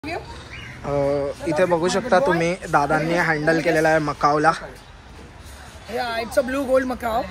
इथे बघू शकता तुम्ही दादांनी हँडल केलेला आहे मकावला. It's a blue gold macaw.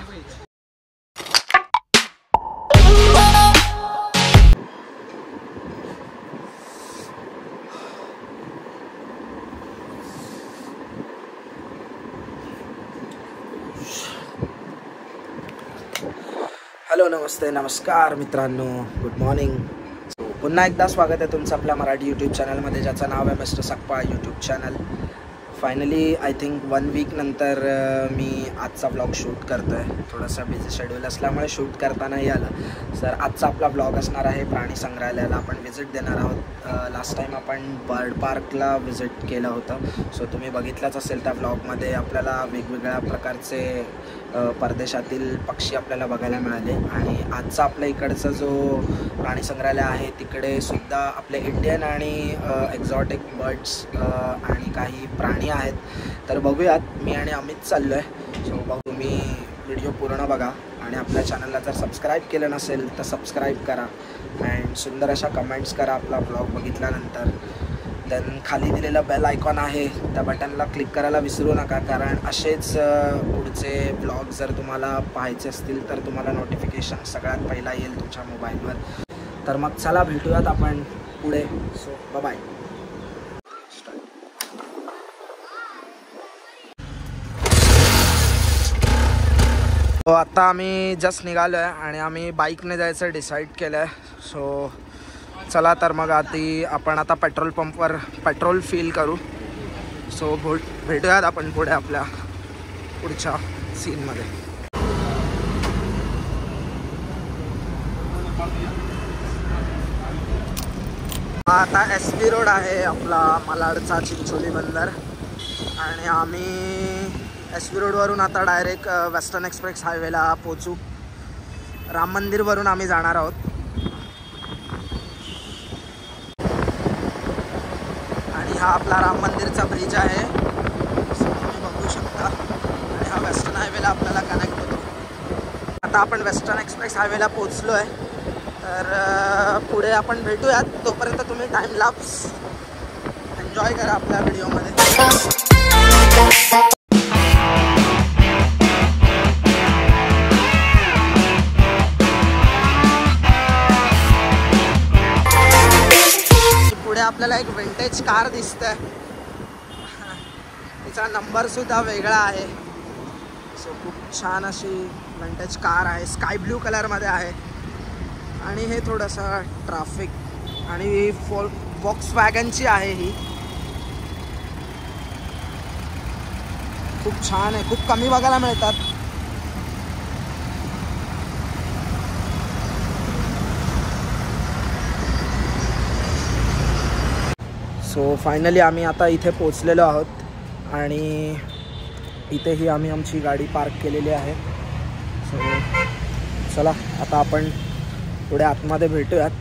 Hello, नमस्ते, नमस्कार मित्रांनो, गुड मॉर्निंग. पुन्हा एकदा स्वागत आहे तुमचं आपल्या मराठी यूट्यूब चॅनलमध्ये, ज्याचं नाव आहे mister Sakpal YouTube channel. Finally I think 1 week नंतर मी आजचा ब्लॉग शूट करतो आहे. थोडासा बिझी शेड्यूल असल्यामुळे शूट करता नाही आलं. सर, आजचा आपला ब्लॉग असणार आहे प्राणी संग्रहालयाला आपण व्हिजिट देणार आहोत. लास्ट टाईम आपण बर्ड पार्कला व्हिजिट केलं होतं, सो तुम्ही बघितलंच असेल त्या ब्लॉगमध्ये. आपल्याला वेगवेगळ्या प्रकारचे परदेशातील पक्षी आपल्याला बघायला मिळाले. आणि आजचा आपल्या इकडचा जो प्राणी संग्रहालय आहे तिकडे सुद्धा आपले इंडियन आणि एक्झॉटिक बर्ड्स आणि काही प्राणी आहेत. तर बघूयात, मी आणि अमित चाललो आहे. सो बघू, तुम्ही व्हिडिओ पूर्ण बघा आणि आपल्या चॅनलला जर सबस्क्राईब केलं नसेल तर सबस्क्राईब करा अँड सुंदर अशा कमेंट्स करा आपला ब्लॉग बघितल्यानंतर. देन खाली दिलेलं बेल आयकॉन आहे त्या बटनला क्लिक करायला विसरू नका, कारण असेच पुढचे ब्लॉग जर तुम्हाला पाहायचे असतील तर तुम्हाला नोटिफिकेशन सगळ्यात पहिला येईल तुमच्या मोबाईलवर. तर मग चला भेटूयात आपण पुढे. So bye. सो आता आम्ही जस्ट निघालो आहे आणि आम्ही बाईकने जायचं डिसाईड केलं आहे. सो चला तर मग आधी आपण आता पेट्रोल पंपवर पेट्रोल फिल करू. सो भेटूयात आपण पुढे आपल्या पुढच्या सीनमध्ये. हा आता SP रोड आहे आपला मालाडचा चिंचोली बंदर आणि आम्ही SP रोडवरून आता डायरेक्ट वेस्टर्न एक्सप्रेस हायवेला पोचू. राम मंदिरवरून आम्ही जाणार आहोत. आणि हा आपला राम मंदिरचा ब्रिज आहे, तुम्ही बघू शकता. आणि हा वेस्टर्न हायवेला आपल्याला कनेक्ट होतो. आता आपण वेस्टर्न एक्सप्रेस हायवेला पोचलो आहे. तर पुढे आपण भेटूयात. तोपर्यंत तुम्ही टाईम लॅप्स एन्जॉय करा आपल्या व्हिडिओमध्ये. पुढे आपल्याला एक विंटेज कार दिसते. तिचा नंबर सुद्धा वेगळा आहे. सो खूप छान अशी विंटेज कार आहे, स्काय ब्लू कलरमध्ये आहे. आणि हे थोडंसं ट्रॅफिक आणि वॉक्सवॅगनची आहे. ही खूप छान आहे, खूप कमी बघायला मिळतात. सो फायनली आम्ही आता इथे पोचलेलो आहोत आणि इथेही आम्ही आमची गाडी पार्क केलेली आहे. सो चला आता आपण पुढे आतमध्ये भेटूयात.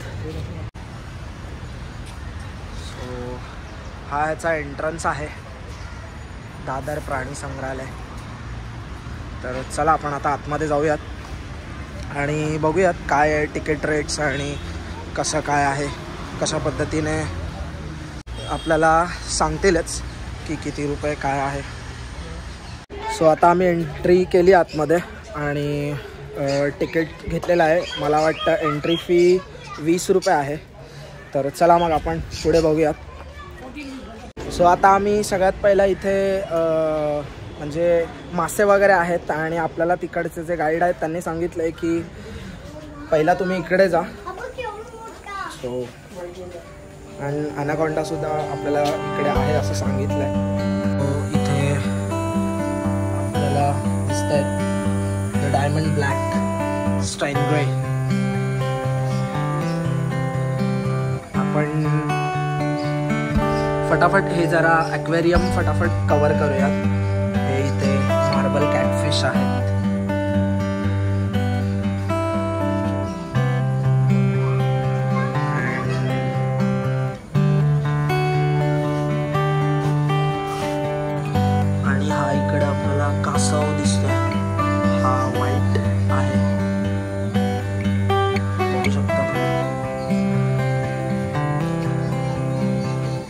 सो हा ह्याचा एंट्रन्स आहे, दादर प्राणी संग्रहालय. तर चला आपण आता आतमध्ये जाऊयात आणि बघूयात काय आहे तिकीट रेट्स आणि कसं काय आहे, कशा पद्धतीने आपल्याला सांगतीलच की किती रुपये काय आहे. सो आता आम्ही एंट्री केली आतमध्ये आणि तिकीट घेतलेलं आहे. मला वाटतं एंट्री फी 20 रुपये आहे. तर चला मग आपण पुढे बघूयात. सो आता आम्ही सगळ्यात पहिला इथे म्हणजे मासे वगैरे आहेत आणि आपल्याला तिकडचे जे गाईड आहेत त्यांनी सांगितलं आहे की पहिला तुम्ही इकडे जा. सो आणि अनाकोंडासुद्धा आपल्याला इकडे आहे असं सांगितलं आहे. इथे आपल्याला दिसत आहे द डायमंड ब्लॅक स्टाइनग्रे. आपण फटाफट हे जरा ॲक्वेरियम फटाफट कवर करूयात. हे इथे मार्बल कॅटफिश आहेत. आणि हा इकडे आपल्याला कासव दिसतोय. हा व्हाईट आहे, बघू शकता.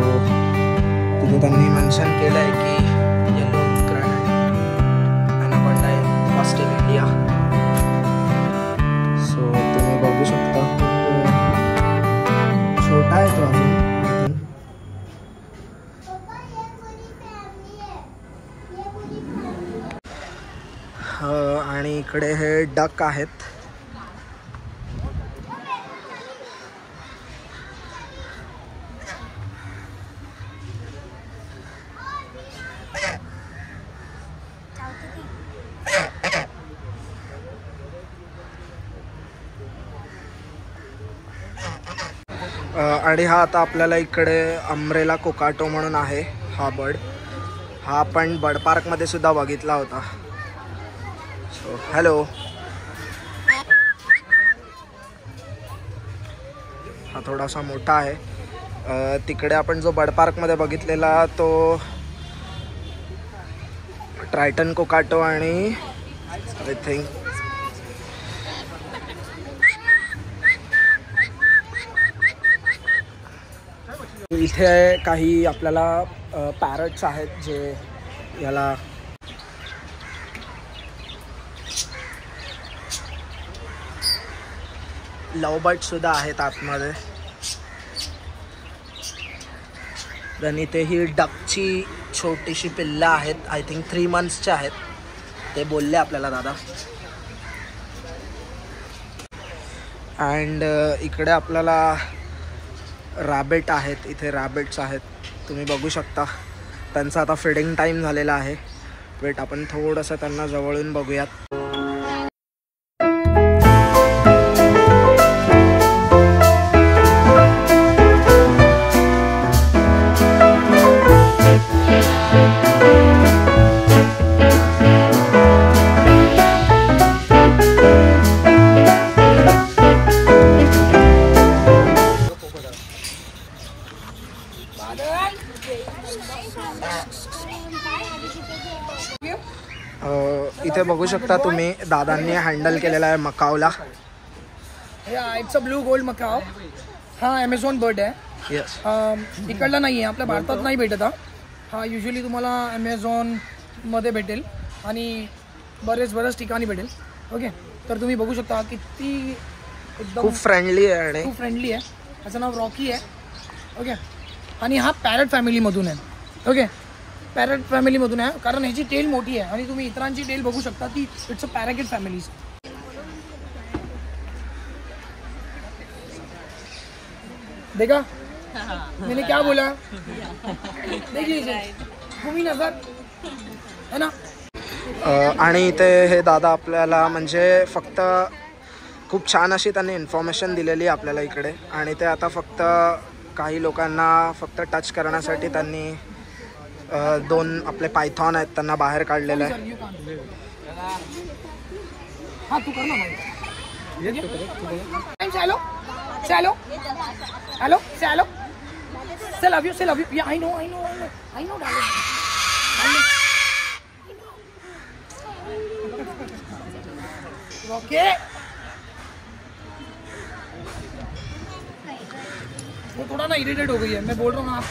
तिथे त्यांनी मेन्शन केलं आहे की येलो ग्रॅनाइट ॲनाकोंडा आहे फर्स्ट इन इंडिया. सो तुम्ही बघू शकता छोटा आहे तो अजून. आणि इकडे हे डक आहेत. आणि हा आता आपल्याला इकडे अम्ब्रेला कोकाटो म्हणून आहे हा बर्ड. हा आपण बर्ड पार्कमध्ये सुद्धा बघितला होता. So hello. हा थोडासा मोठा आहे. तिकडे आपण जो बर्ड पार्कमध्ये बघितलेला तो ट्रायटन कोकाटो आणि आय थिंक इथे काही आपल्याला पॅरट्स आहेत जे याला लव बर्ड सुद्धा आहेत आतमध्ये. आणि इथे ही डकची छोटीशी पिल्लं आहेत. आय थिंक 3 monthsचे आहेत ते बोलले आपल्याला दादा. अँड इकडे आपल्याला रॅबिट आहेत. इथे रॅबिट्स आहेत तुम्ही बघू शकता. त्यांचा आता फीडिंग टाईम झालेला आहे. वेट आपण थोडंसं त्यांना जवळून बघूयात. इथे बघू शकता तुम्ही दादांनी हँडल केलेला आहे मकावला. It's a blue gold macaw. हा ॲमेझॉन बर्ड आहे. येस. इकडला नाही आहे, आपल्या भारतात नाही भेटत. हा युजली तुम्हाला ॲमेझॉनमध्ये भेटेल आणि बरेच ठिकाणी भेटेल. ओके, तर तुम्ही बघू शकता किती एकदम खूप फ्रेंडली आहे आणि खूप फ्रेंडली आहे. त्याचं नाव रॉकी आहे. ओके, आणि हा पॅरट फॅमिलीमधून आहे. ओके, पॅरट फॅमिलीमधून आहे कारण ह्याची टेल मोठी आहे आणि तुम्ही इतरांची टेल बघू शकता ती इट्स अ पॅराकिट फॅमिलीज. देखा मैंने क्या बोला, देख लीजिए घूमी नजर है ना. आणि इथे हे दादा आपल्याला म्हणजे फक्त खूप छान अशी त्यांनी इन्फॉर्मेशन दिलेली आहे आपल्याला इकडे. आणि ते आता फक्त काही लोकांना फक्त टच करण्यासाठी त्यांनी 2 आपले पायथॉन आहेत त्यांना बाहेर काढलेलं आहे. हाँ तू करना भाई. चलो चलो हेलो चलो से लव यू या आई नो डार्लिंग. ओके, वो थोड़ा ना इरिटेट हो गई है. मैं बोल रहा हूँ ना आप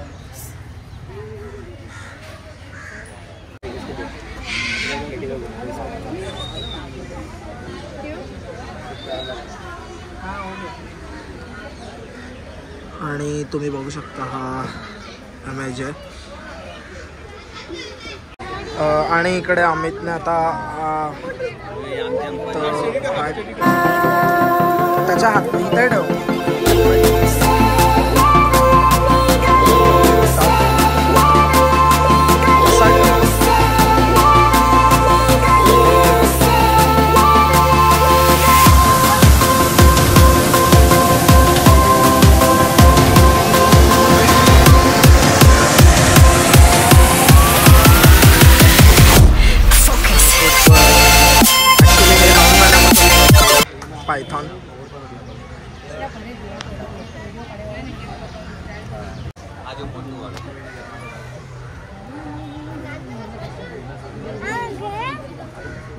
आणि तुम्ही बघू शकता हा इमेज आहे. आणि इकडे अमितने आता त्याच्या हात इथे ठेव. पायथॉन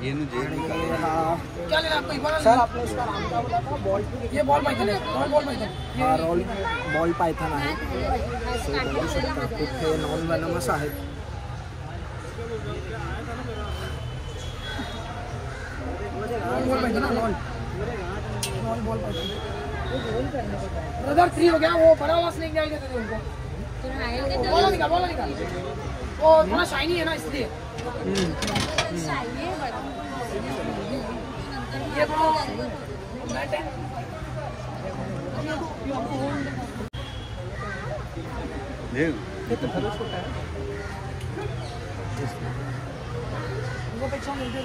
हाँ क्या लेना आपको इबाना सर, आपने इसका नाम क्या बोला था? बॉल, ये बॉल पाइथन है, बॉल पाइथन हा रोल बॉल पायथन आहे. सो बघू शकता खूप हे नॉन वेनमस आहेत. बॉल पाइथन ना, बॉल पाइथन. ब्रदर 3 हो गया, वो बड़ा वाला स्नेक डाल के दे दो उनको. बोला निकाल. वो थोड़ा शाइनी है ना इसलिए. ये ब्रो मैट है. हे तर खरंच छोटं आहे. पेक्षा मोठे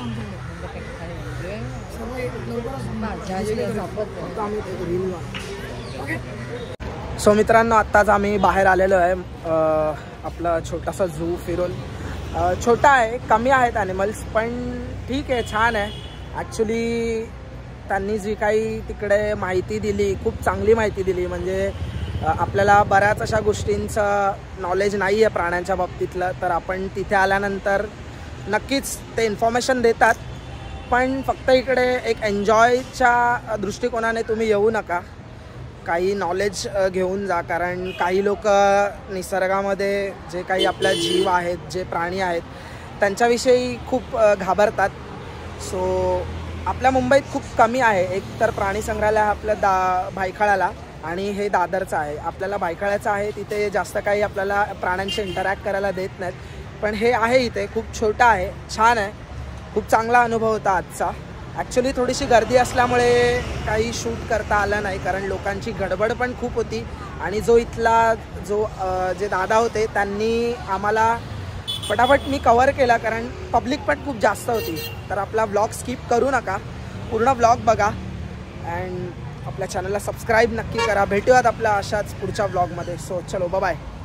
आमच्याकडे. सो मित्रांनो, आत्ताच आम्ही बाहेर आलेलो आहे. आपला छोटासा झू फिरून. छोटा आहे, कमी आहेत ॲनिमल्स, पण ठीक आहे, छान आहे. ॲक्च्युली त्यांनी जी काही तिकडे माहिती दिली, खूप चांगली माहिती दिली. म्हणजे आपल्याला बऱ्याच अशा गोष्टींचं नॉलेज नाही आहे प्राण्यांच्या बाबतीतलं, तर आपण तिथे आल्यानंतर नक्कीच ते इन्फॉर्मेशन देतात. पण फक्त इकडे एक एन्जॉयच्या दृष्टिकोनाने तुम्ही येऊ नका, काही नॉलेज घेऊन जा. कारण काही लोक निसर्गामध्ये जे काही आपल्या जीव आहेत, जे प्राणी आहेत, त्यांच्याविषयी खूप घाबरतात. सो आपल्या मुंबईत खूप कमी आहे. एक तर प्राणी संग्रहालय आपल्या भायखळ्याला, आणि हे दादरचं आहे. आपल्याला भायखळ्याचं आहे, तिथे जास्त काही आपल्याला प्राण्यांशी इंटरॅक्ट करायला देत नाहीत. पण हे आहे इथे, खूप छोटं आहे, छान आहे. खूप चांगला अनुभव होता आजचा. ॲक्च्युली थोडीशी गर्दी असल्यामुळे काही शूट करता आलं नाही, कारण लोकांची गडबड पण खूप होती. आणि जे दादा होते त्यांनी आम्हाला फटाफट मी कवर केला, कारण पब्लिक पण खूप जास्त होती. तर आपला व्लॉग स्किप करू नका, पूर्ण व्लॉग बघा. अँड आपल्या चॅनलला सबस्क्राईब नक्की करा. भेटूयात आपल्या अशाच पुढच्या व्लॉगमध्ये. सो चलो, बाय.